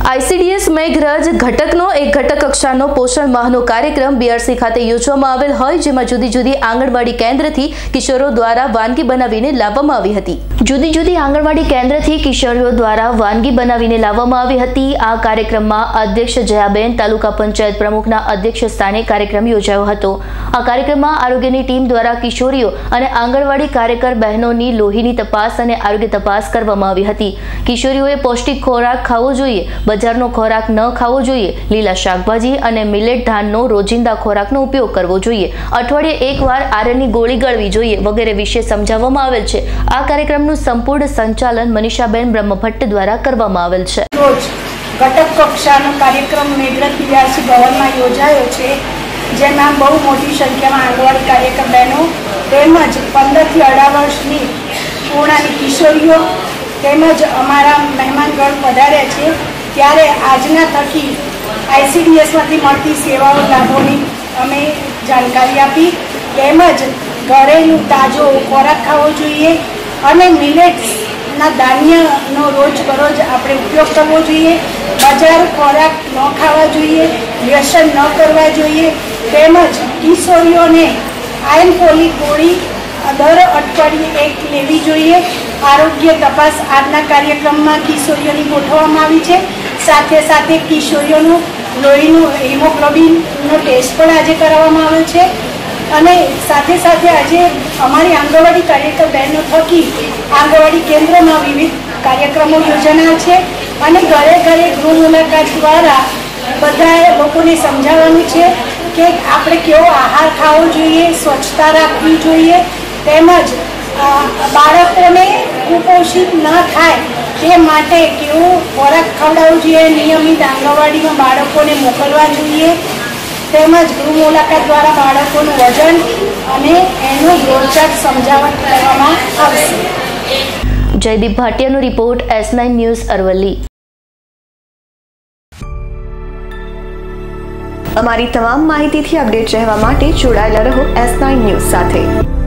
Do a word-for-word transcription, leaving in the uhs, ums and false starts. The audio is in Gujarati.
આઈસીડીએસ મેઘરજ ઘટકનો એક ઘટક કક્ષાનો પોષણ માહનો કાર્યક્રમ બીઆરસી ખાતે યોજવામાં આવેલ હોય, જેમાં જુદી જુદી આંગણવાડી કેન્દ્રથી કિશોરો દ્વારા વાનગી બનાવીને લાવવામાં આવી હતી. જુદી જુદી આંગણવાડી કેન્દ્રથી કિશોરીઓ દ્વારા વાનગી બનાવીને લાવવામાં આવી હતી. આ કાર્યક્રમમાં અધ્યક્ષ જયાબેન, તાલુકા પંચાયત પ્રમુખના અધ્યક્ષ સ્થાને કાર્યક્રમ યોજાયો હતો. આ કાર્યક્રમમાં આરોગ્યની ટીમ દ્વારા કિશોરીઓ અને આંગણવાડી કાર્યકર બહેનોની લોહીની તપાસ અને આરોગ્ય તપાસ કરવામાં આવી હતી. કિશોરીઓએ પૌષ્ટિક ખોરાક ખાવો જોઈએ, બજારનો ખોરાક ન ખાવો જોઈએ, લીલા શાકભાજી અને મિલેટ ધાનનો રોજિંદા ખોરાકનો ઉપયોગ કરવો જોઈએ, અઠવાડિયે એકવાર આયરનની ગોળી ગળવી જોઈએ વગેરે વિશે સમજાવવામાં આવેલ છે. આ કાર્યક્રમનું સંપૂર્ણ સંચાલન મનીષાબેન બ્રહ્મભટ્ટ દ્વારા કરવામાં આવેલ છે. રોજ ઘટક કક્ષાનો કાર્યક્રમ મેઘરજ બીઆરસી ભવનમાં યોજાયો છે, જેમાં બહુ મોટી સંખ્યામાં આંગણવાડી કાર્યકર બહેનો તેમજ પંદરથી અઢાર વર્ષની પૂર્ણની કિશોરીઓ તેમજ અમારા મહેમાનગણ પધાર્યા છે. ત્યારે આજના થકી આઈસીડીએસમાંથી મળતી સેવાઓ લાભોની અમે જાણકારી આપી, તેમજ ઘરેલું તાજો ખોરાક ખાવો જોઈએ અને મિલેટ્સના ધાન્યનો રોજ બરોજ આપણે ઉપયોગ કરવો જોઈએ, બજાર ખોરાક ન ખાવા જોઈએ, વ્યસન ન કરવા જોઈએ, તેમજ કિશોરીઓને આયર્ન ફોલિક ગોળી દર અઠવાડિયે એક લેવી જોઈએ. આરોગ્ય તપાસ આજના કાર્યક્રમમાં કિશોરીઓની ગોઠવવામાં આવી છે. સાથે સાથે કિશોરીઓનું લોહીનું હિમોગ્લોબિનનો ટેસ્ટ પણ આજે કરાવવામાં આવ્યો છે. અને સાથે સાથે આજે અમારી આંગણવાડી કાર્યકર બહેનો થકી આંગણવાડી કેન્દ્રમાં વિવિધ કાર્યક્રમો યોજાનાર છે અને ઘરે ઘરે ગૃહ મુલાકાત દ્વારા બધા લોકોને સમજાવવાનું છે કે આપણે કેવો આહાર ખાવો જોઈએ, સ્વચ્છતા રાખવી જોઈએ, તેમજ બાળકોને કુપોષિત ન થાય તે માટે કેવો ખોરાક ખવડાવવો જોઈએ, નિયમિત આંગણવાડીમાં બાળકોને મોકલવા જોઈએ, તેમજ ગૃહ મુલાકાત દ્વારા બાળકોનું વજન અને એનું ગ્રોથચાર્ટ સમજાવટ કરવામાં આવશે. જયદીપ ભાટિયાનો report, S nine news, Aravalli. અમારી તમામ માહિતીથી અપડેટ રહેવા માટે જોડાયેલા રહો એસ નાઇન ન્યૂઝ સાથે.